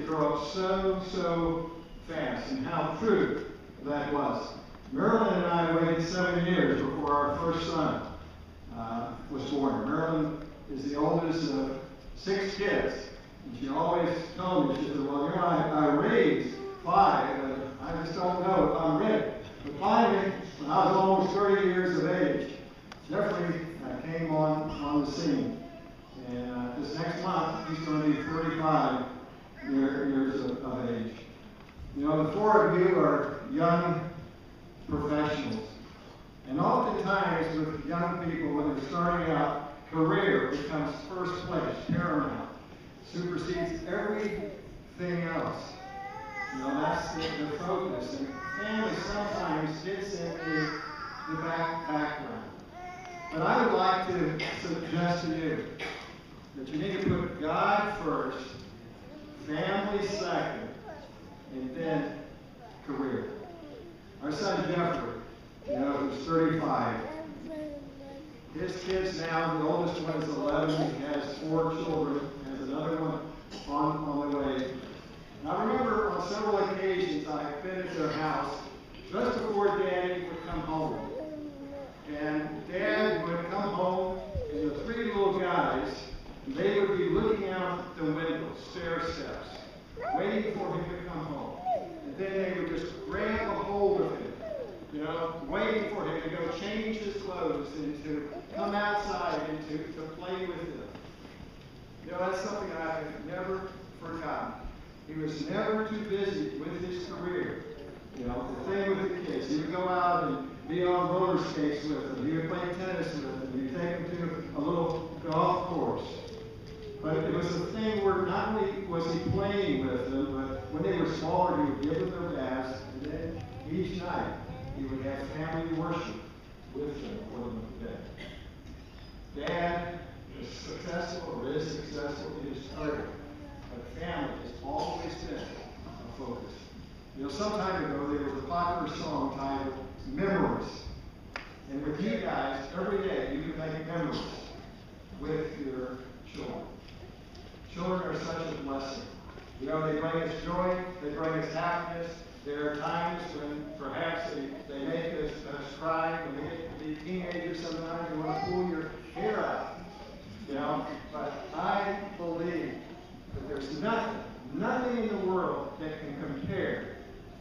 grow up so fast, and how true that was. Marilyn and I waited 7 years before our first son was born. Marilyn is the oldest of 6 kids. And she always told me, she said, well, I raised 5, and I just don't know if I'm ready. But finally, when I was almost 30 years of age, Jeffrey came on the scene. And this next month, he's going to be 35 years of age. You know, the 4 of you are young professionals. And oftentimes with young people, when they're starting out, career becomes first place, paramount, supersedes everything else. You know, that's the focus. And family sometimes gets into the background. But I would like to suggest to you that you need to put God first, family second, and then career. Our son Jeffrey, who's 35. His kids now, the oldest one is 11. He has 4 children. Has another one on the way. And I remember on several occasions I've been at their house just before Daddy would come home. And Dad would come home, and the 3 little guys, they would be looking out the window, stair steps, waiting for him to come home. And then they would just grab a hold of him, waiting for him to go change his clothes and to come outside and to play with them. That's something I have never forgotten. He was never too busy with his career. The thing with the kids, he would go out and be on roller skates with them. He would play tennis with them. He'd take them to a little golf course. But it was a thing where not only was he playing with them, but when they were smaller, he would give them their baths, and then each night he would have family worship with them for them today. Dad is successful, or is successful in his career, but family has always been a focus. Some time ago, there was a popular song titled Memories. And with you guys, every day you can make memories with your children. Children are such a blessing. They bring us joy, they bring us happiness. There are times when perhaps they make us cry. When they get to be teenagers, sometimes you want to pull your hair out. But I believe that there's nothing in the world that can compare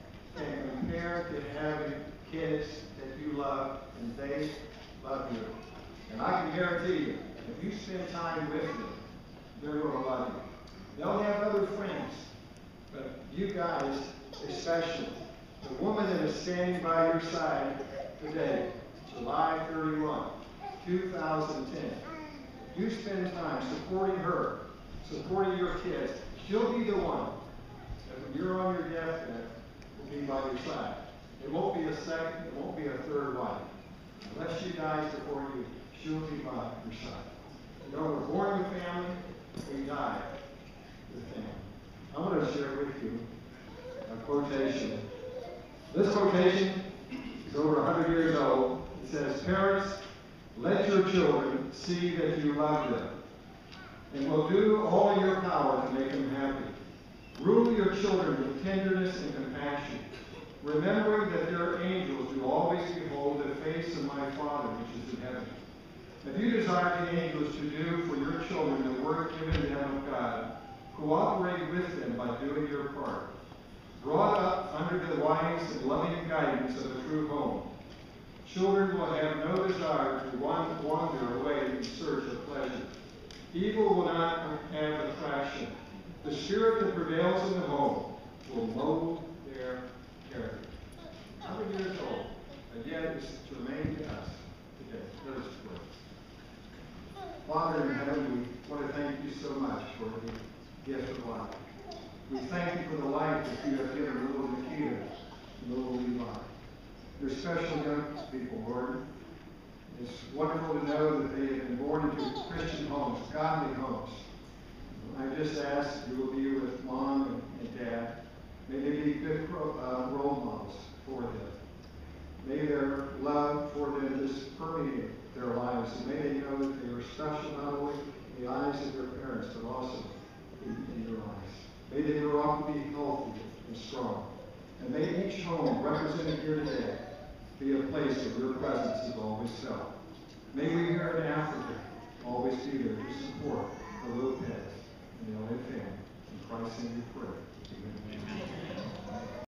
to having kids that you love and they love you. And I can guarantee you, if you spend time with them, they're going to love you. They'll have other friends, but you guys especially. The woman that is standing by your side today, July 31, 2010, you spend time supporting her, supporting your kids. She'll be the one that when you're on your deathbed will be by your side. It won't be a second, it won't be a third wife. Unless she dies before you, she'll be by your side. We're born with family, we die with family. I want to share with you a quotation. This quotation is over 100 years old. It says, "Parents, let your children see that you love them, and will do all in your power to make them happy. Rule your children with tenderness and compassion, remembering that their angels do always behold the face of my Father which is in heaven. If you desire the angels to do for your children the work given them of God, cooperate with them by doing your part. Brought up under the wise and loving guidance of a true home, children will have no desire to wander away in search of pleasure. Evil will not have attraction. The spirit that prevails in the home will mold their character." 100 years old, and yet it's to remain to us today. Let us pray. Father in heaven, we want to thank you so much for the gift of life. We thank you for the life that you have given little Nikita and little Levi. They're special young people, Lord. It's wonderful to know that they have been born into Christian homes, godly homes. I just ask that you will be with Mom and Dad. May they be good role models for them. May their love for them just permeate their lives. And may they know that they are special not only in the eyes of their parents, but also in your eyes. May they grow up to be healthy and strong. And may each home represented here today be a place where your presence is always felt. May we here in Africa always be there to support the Lopez and the LA family. In Christ's name we pray.